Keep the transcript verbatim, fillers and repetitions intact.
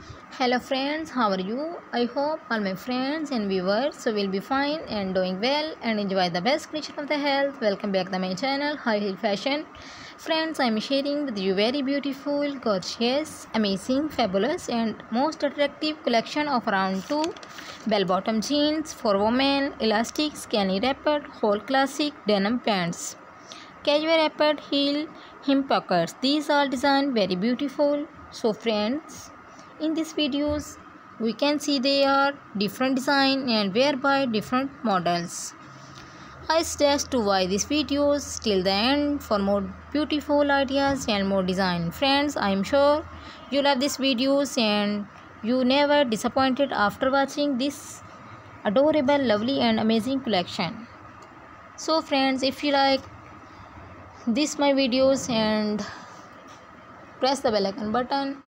Hello friends, how are you? I hope all my friends and viewers will be fine and doing well and enjoy the best creation of the health. Welcome back to my channel High Heel Fashion. Friends, I am sharing with you very beautiful, gorgeous, amazing, fabulous and most attractive collection of around two bell-bottom jeans for women, elastic, skinny wrapped, whole classic denim pants, casual wrapped heel, hem pockets. These are designed very beautiful. So friends, in these videos we can see they are different design and wear by different models. I suggest to watch these videos till the end for more beautiful ideas and more design. Friends, I am sure you love these videos and you never disappointed after watching this adorable, lovely and amazing collection. So friends, if you like this my videos and press the bell icon button.